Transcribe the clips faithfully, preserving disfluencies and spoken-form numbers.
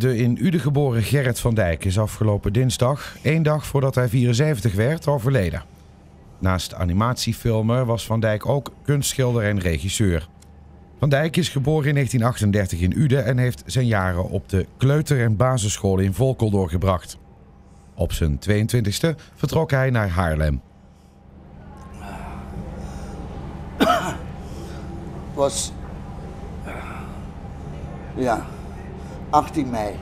De in Uden geboren Gerrit van Dijk is afgelopen dinsdag, één dag voordat hij vierenzeventig werd, overleden. Naast animatiefilmer was Van Dijk ook kunstschilder en regisseur. Van Dijk is geboren in negentien achtendertig in Uden en heeft zijn jaren op de kleuter- en basisschool in Volkel doorgebracht. Op zijn tweeëntwintigste vertrok hij naar Haarlem. Was ja, achttien mei.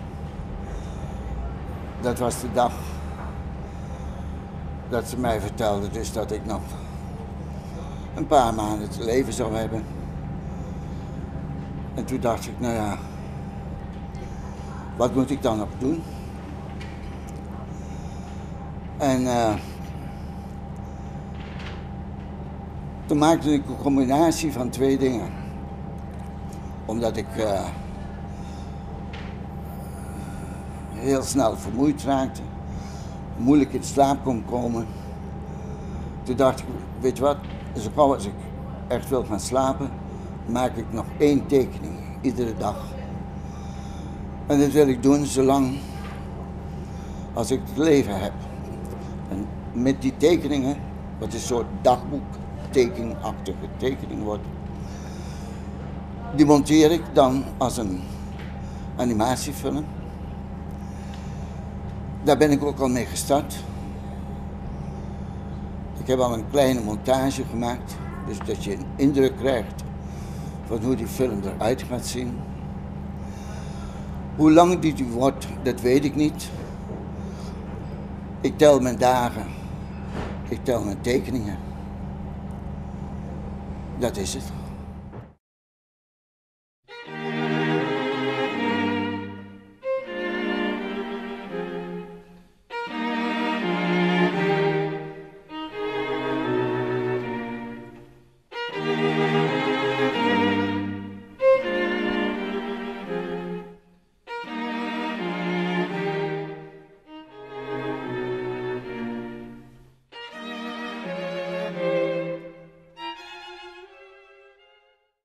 Dat was de dag dat ze mij vertelde dus dat ik nog een paar maanden te leven zou hebben. En toen dacht ik, nou ja, wat moet ik dan nog doen? En uh, toen maakte ik een combinatie van twee dingen. Omdat ik uh, heel snel vermoeid raakte, moeilijk in slaap kon komen. Toen dacht ik, weet je wat, zo gauw als ik echt wil gaan slapen, maak ik nog één tekening, iedere dag. En dat wil ik doen zolang als ik het leven heb. En met die tekeningen, wat een soort dagboek, tekenachtige tekening wordt, die monteer ik dan als een animatiefilm. Daar ben ik ook al mee gestart. Ik heb al een kleine montage gemaakt, dus dat je een indruk krijgt van hoe die film eruit gaat zien. Hoe lang die wordt, dat weet ik niet. Ik tel mijn dagen, ik tel mijn tekeningen. Dat is het.